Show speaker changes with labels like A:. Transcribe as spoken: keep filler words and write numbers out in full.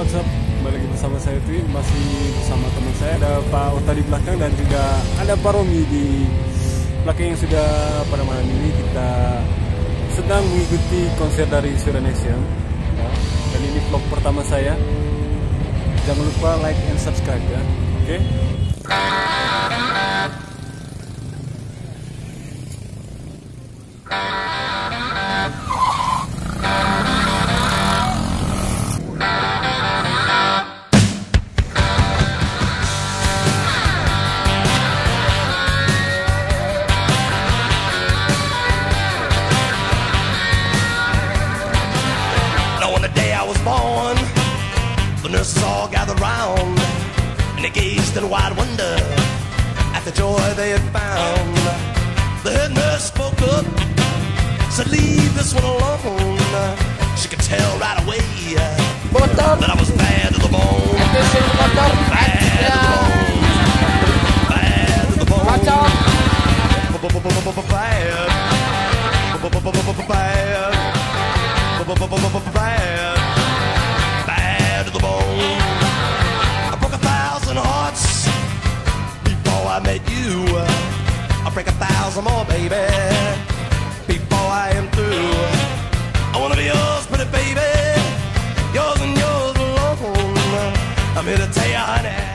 A: what's up? Kembali lagi bersama saya Twin, masih bersama teman saya ada Pak Ota di belakang dan juga ada Pak Romi di belakang yang sudah pada malam ini kita sedang mengikuti konser dari Suara Nation ya. Dan ini vlog pertama saya. Jangan lupa like and subscribe ya, oke? Okay?
B: Born, the nurses all gathered round, and they gazed in wide wonder at the joy they had found. The head nurse spoke up, said, "Leave this one alone." She could tell right away that I was bad to the bone. Bad to the bone. Bad to the bone. Bad. Bad. Bad. Bad to the bone. I broke a thousand hearts before I met you. I'll break a thousand more, baby, before I am through. I wanna be yours, pretty baby, yours and yours alone. I'm here to tell you, honey,